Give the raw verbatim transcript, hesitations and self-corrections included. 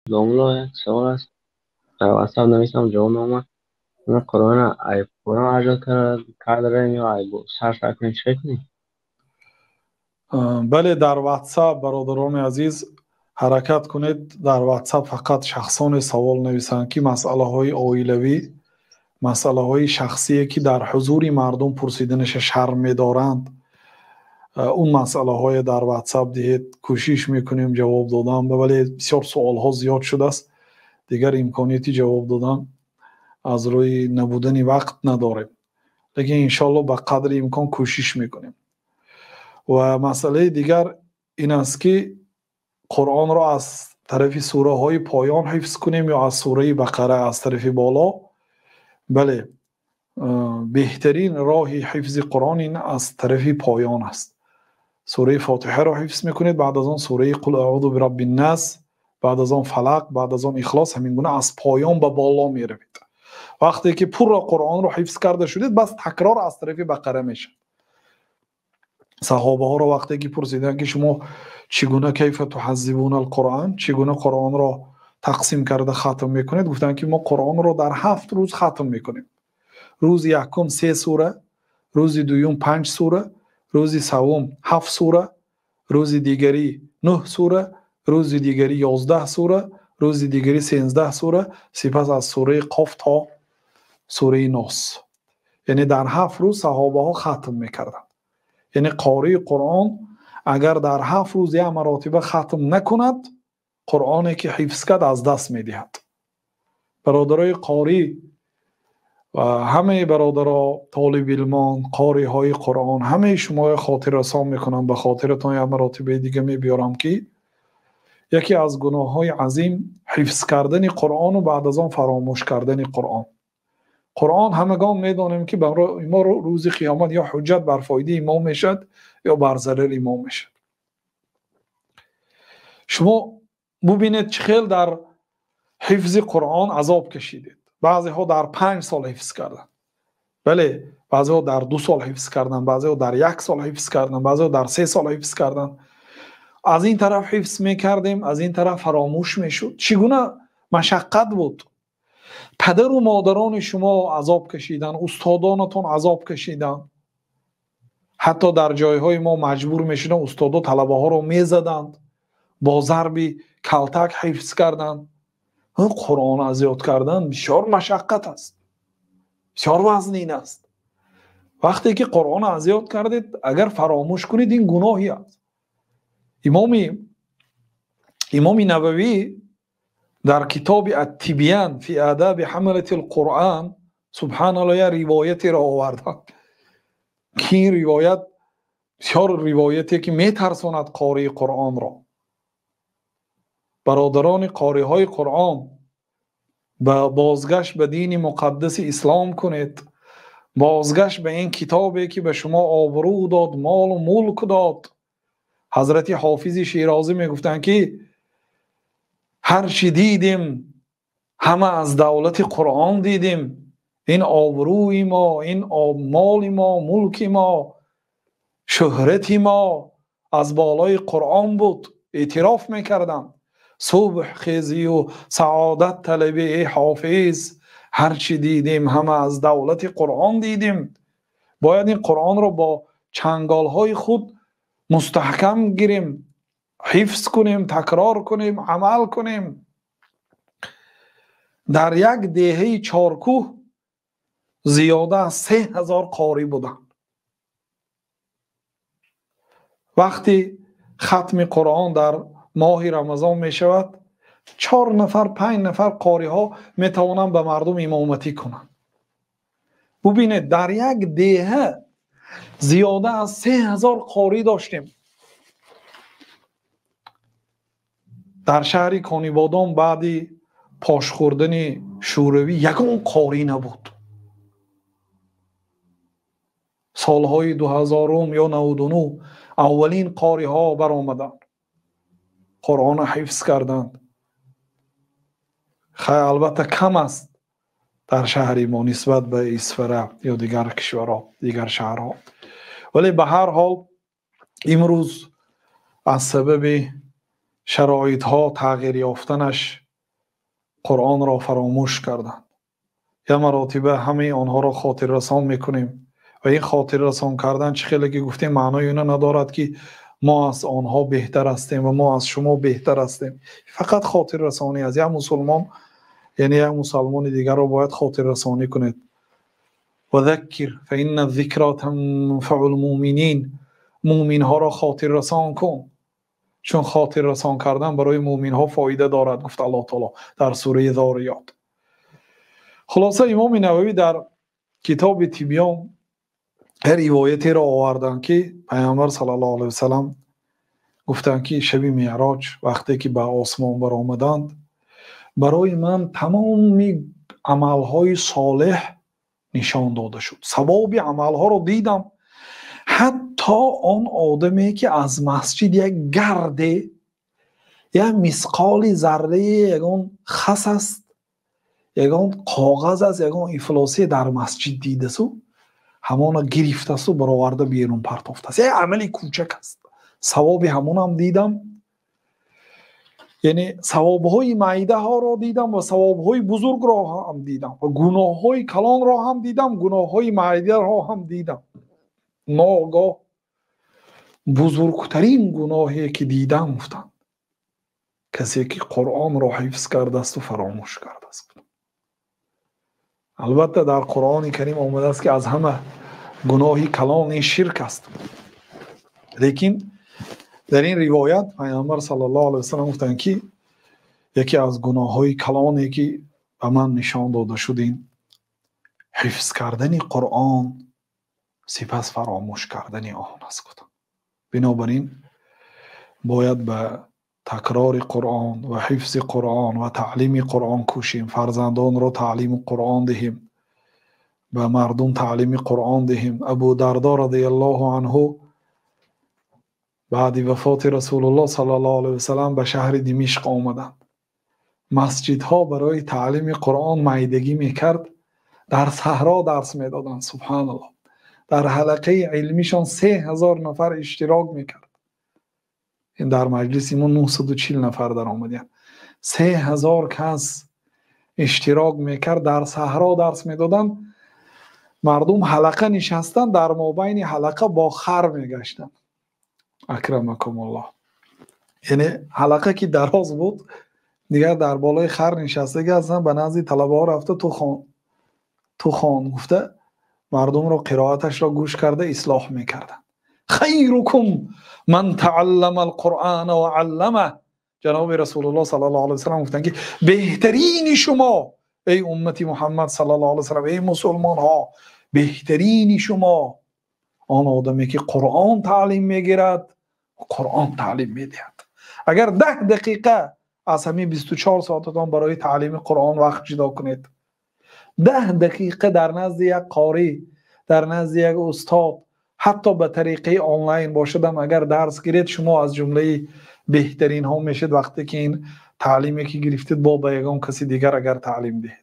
جمله سوال است. واسه نمیشم جمله اومد. من قرآن ای قرآن اجازه کرده یا ای بو سر سر شکلی. بله در واتساپ برادران عزیز حرکت کنید. در واتساپ فقط شخصان سوال نویسند که مسئله های عائلوی، مسئله های شخصی که در حضور مردم پرسیدنش شرم می‌دارند، اون مسئله های در واتساپ دهید. کوشش میکنیم جواب دادن، ولی بسیار سوال ها زیاد شده است، دیگر امکانیتی جواب دادن از روی نبودن وقت نداریم، لیکن انشالله به قدر امکان کوشش میکنیم. و مسئله دیگر این است که قرآن را از طرف سوره های پایان حفظ کنیم یا از سوره بقره از طرف بالا. بله، بهترین راه حفظ قرآن این از طرف پایان است. سوره فاتحه را حفظ میکنید، بعد از آن سوره قل اعوذ برب الناس، بعد از آن فلق، بعد از آن اخلاص، همین گونه از پایان به بالا میروید. وقتی که پر قرآن را حفظ کرده شدید، بس تکرار از طرف بقره میشه. صحابه ها را وقتی که پرسیدن که شما چگونه کیف تحذبون القرآن، چگونه قرآن را تقسیم کرده ختم میکنید، گفتن که ما قرآن را در هفت روز ختم میکنیم. روز یکم سه سوره، روز دوم پنج سوره، روز سوم هفت سوره، روز دیگری نه سوره، روز دیگری یازده سوره، روز دیگری سیزده سوره، سپس از سوره قاف تا سوره ناس. یعنی در هفت روز صحابه ها ختم میکردن. یعنی قاری قرآن اگر در هفت روز یک مراتبه ختم نکند، قرآنی که حفظ کرد از دست میدهد. برادرای قاری و همه برادرها طالب علمان، قاری های قرآن، همه شما خاطر رسان میکنم، به خاطرتان یک مراتبه دیگه میبیارم که یکی از گناه های عظیم حفظ کردن قرآن و بعد از آن فراموش کردن قرآن. قرآن همگان میدانیم که برای ما روز قیامت یا حجت بر فایده امام میشد یا بر ضرر امام میشد. شما ببینید چه خیلی در حفظ قرآن عذاب کشیدید. بعضی ها در پنج سال حفظ کردن، بله، بعضی ها در دو سال حفظ کردن، بعضی ها در یک سال حفظ کردن، بعضی ها در سه سال حفظ کردن. از این طرف حفظ میکردیم، از این طرف فراموش میشد. چگونه مشقت بود. پدر و مادران شما عذاب کشیدن، استادانتون عذاب کشیدن، حتی در جایهای ما مجبور میشدن استادا طلبه ها رو میزدند، با ضرب کلتک حفظ کردند. قرآن اذیت کردن بسیار مشقت است، بسیار وزنین است. وقتی که قرآن اذیت کردید اگر فراموش کنید این گناهی است. امام امام نووی در کتاب التبیان فی آداب حملة القرآن سبحان الله یا روایتی را آوردند که این روایت بسیار روایتی که میترساند قاری قرآن را. برادران قاری های قرآن، با بازگشت به دین مقدس اسلام کنید، بازگشت به این کتابی که به شما آبرو داد، مال و ملک داد. حضرت حافظ شیرازی میگفتند که هر چی دیدیم همه از دولت قرآن دیدیم. این آبروی ما، این مال ما، ملک ما، شهرت ما از بالای قرآن بود. اعتراف میکردم صبح خیزی و سعادت طلبی ای حافظ، هر چی دیدیم همه از دولت قرآن دیدیم. باید این قرآن رو با چنگال های خود مستحکم گیریم، حفظ کنیم، تکرار کنیم، عمل کنیم. در یک دهه چارکوه زیاده از سه هزار قاری بودن. وقتی ختم قرآن در ماه رمضان می شود، چهار نفر پنج نفر قاری ها می توانند به مردم امامتی کنند. ببینید در یک دهه زیاده از سه هزار قاری داشتیم. در شهر کانیبادان بعدی پاش خوردن شوروی یکم قاری نبود. سالهای دو هزارم یا نود و نه اولین قاری ها برآمدند، قرآن حفظ کردند. خیلی البته کم است در شهری ما نسبت به اسفره یا دیگر کشورها، دیگر شهرها، ولی به هر حال امروز از سبب شرایط ها تغییر یافتنش قرآن را فراموش کردند. یا مراتبه همه آنها را خاطر رسان میکنیم و این خاطر رسان کردن چه خیلی که گفتیم معنای اینو ندارد که ما از آنها بهتر هستیم و ما از شما بهتر هستیم. فقط خاطر رسانی از یک مسلمان، یعنی یک مسلمان دیگر را باید خاطر رسانی کنید. و ذکر فإن الذکر تنفع المؤمنین، مؤمن ها را خاطر رسان کن چون خاطر رسان کردن برای مؤمن ها فایده دارد، گفت الله تعالی در سوره ذاریات. خلاصه امام نووی در کتاب تبیان روایتی را آوردند که پیامبر صلی الله علیه و سلم گفتند که شب معراج وقتی که به آسمان برآمدند برای من تمام عملهای صالح نشان داده شد، ثواب عملها را دیدم. حتی آن آدمی که از مسجد یک گرده یا مثقال ذره یگان خس است، یگان کاغذ است، یگان افلاسی در مسجد دیده سو همانا گرفته سو برآورده بیرون پرتافته است. یک عملی کوچک است، ثواب همون هم دیدم. یعنی ثوابهای معده ها را دیدم و ثوابهای بزرگ را هم دیدم و گناههای کلان را هم دیدم، گناههای معده را هم دیدم. ناگاه بزرگترین گناهی که دیدم گفتم کسی که قرآن را حفظ کرده است و فراموش کرده است. البته در قرآن کریم آمده است که از همه گناهی کلان شرک است، لیکن در این روایت پیامبر صلی الله علیه و سلم گفتند که یکی از گناههای کلانی که به من نشان داده شد این حفظ کردن قرآن سپس فراموش کردن آن است. بنابراین باید به تکرار قرآن و حفظ قرآن و تعلیم قرآن کوشیم، فرزندان را تعلیم قرآن دهیم، به مردم تعلیم قرآن دهیم. ابو درداء رضی الله عنه بعد وفات رسول الله صلی الله علیه و سلم به شهر دمشق آمدند. مسجدها برای تعلیم قرآن معیدگی میکرد، در صحرا درس میدادند. سبحان الله، در حلقه علمیشان سه هزار نفر اشتراک میکرد. این در مجلس ما نهصد و چهل نفر در آمدند، سه هزار کس اشتراک میکرد، در صحرا درس میدادند. مردم حلقه نشستن، در مابین حلقه با خر میگشتن. اکرمکم الله. یعنی حلقه که دراز بود دیگر در بالای خر نشسته گذن، به نزد طلبه ها رفته تو خان تو خان گفته مردم را قرائتش را گوش کرده اصلاح میکردن. خیرکم من تعلم القرآن و علمه. جناب رسول الله صلی الله علیه و سلم گفتن که بهترین شما ای امتی محمد صلی الله علیه و سلم، ای مسلمان ها، بهترین شما آن آدمی که قرآن تعلیم میگیرد و قرآن تعلیم میدهد. اگر ده دقیقه از همین بیست و چهار ساعتتان برای تعلیم قرآن وقت جدا کنید، ده دقیقه در نزد یک قاری، در نزد یک استاد، حتی به طریقه آنلاین باشدم اگر درس گیرید، شما از جمله بهترین ها میشید وقتی که این تعلیمی که گرفتید با به یگان کسی دیگر اگر تعلیم دهید.